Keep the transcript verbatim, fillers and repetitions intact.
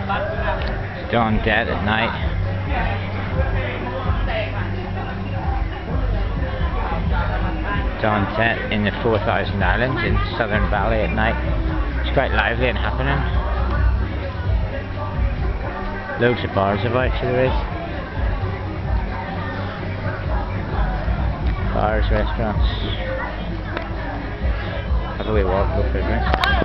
Dawn dead at night. Dawn set in the four thousand Islands in Southern Valley at night. It's quite lively and happening. Loads of bars about, so there is. Bars, restaurants. Have a wee walk, go for a drink.